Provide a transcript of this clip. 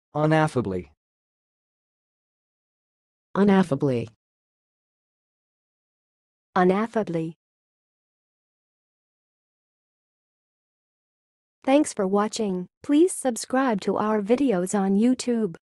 unaffably, unaffably, unaffably. Thanks for watching. Please subscribe to our videos on YouTube.